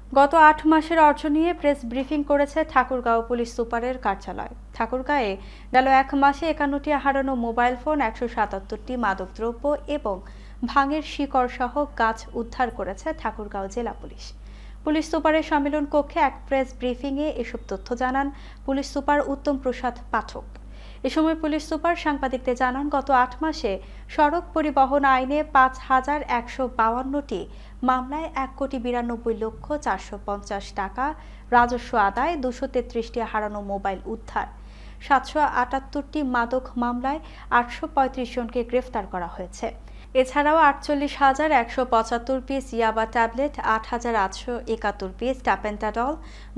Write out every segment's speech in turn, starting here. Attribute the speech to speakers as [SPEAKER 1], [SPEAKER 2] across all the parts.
[SPEAKER 1] গত ৮ মাসের অর্জন নিয়ে প্রেস ব্রিফিং করেছে ঠাকুরগাঁও পুলিশ সুপারের কার্যালয়। ঠাকুরগাঁয়ে গেল ১ মাসে ৫১টি হারানো মোবাইল ফোন, ১৭৭টি মাদকদ্রব্য এবং ভাঙের শিকড় সহ গাছ উদ্ধার করেছে ঠাকুরগাঁও জেলা পুলিশ। পুলিশ সুপারের সম্মেলন কক্ষে এক প্রেস ব্রিফিংয়ে এসব তথ্য জানান পুলিশ সুপার উত্তম প্রসাদ পাঠক। এ সময় পুলিশ সুপার সাংবাদিকদের জানান, গত ৮ মাসে সড়ক পরিবহন আইনে ৫,১৫২টি মামলায় ১,৯২,৪৫০ টাকা রাজস্ব আদায়, ২৩৩টি হারানো মোবাইল উদ্ধার, ৭৭৮টি মাদক মামলায় ৮৩৫ জনকে গ্রেফতার করা হয়েছে। এছাড়াও ৪৮,১৭৫ পিস ইয়াবা ট্যাবলেট, ৮,৮৭১ পিস ট্যাপেন্টাডল,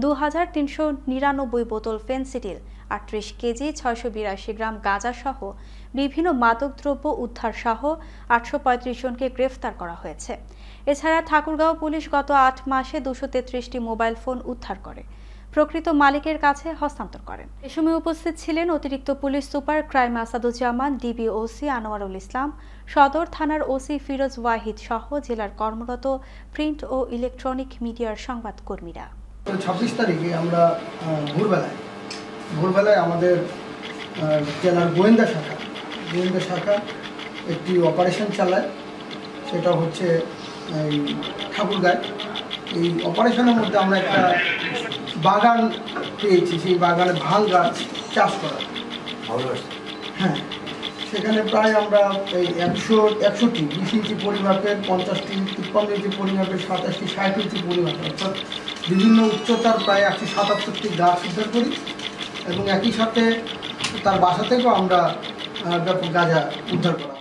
[SPEAKER 1] ২,৩৯৯ বোতল ফেনসিডিল, ৩৮ কেজি ৬৮২ গ্রাম গাঁজা সহ বিভিন্ন মাদকদ্রব্য উদ্ধার সহ ৮৩৫ জনকে গ্রেফতার করা হয়েছে। এছাড়া ঠাকুরগাঁও পুলিশ গত ৮ মাসে ২৩৩টি মোবাইল ফোন উদ্ধার করে প্রকৃত মালিকের কাছে হস্তান্তর করেন। এ সময় উপস্থিত ছিলেন অতিরিক্ত police super crime Asaduzzaman, DB OC Anwarul Islam, সদর থানার ওসি ফিরোজ ওয়াহিদ সহ জেলার কর্মরত প্রিন্ট ও ইলেকট্রনিক মিডিয়ার সংবাদকর্মীরা।
[SPEAKER 2] ২৬ তারিখে আমরা ভোরবেলায় আমাদের জেলার গোয়েন্দা শাখা একটি অপারেশন চালায়। সেটা হচ্ছে ঠাকুরগাঁয়। এই অপারেশনের মধ্যে আমরা একটা বাগান পেয়েছি, সেই বাগানে ভাঙ গাছ চাষ করা। হ্যাঁ, সেখানে প্রায় আমরা এই ১০০টি ২০ ইঞ্চি পরিমাপের, ৫০টি ৫৩ ইঞ্চি পরিমাপের, ২৭টি ৬০ ইঞ্চি পরিমাপের, অর্থাৎ বিভিন্ন উচ্চতার প্রায় ১৭৭টি গাছ উদ্ধার করি এবং একই সাথে তার বাসা থেকেও আমরা ব্যাপক গাঁজা উদ্ধার করা।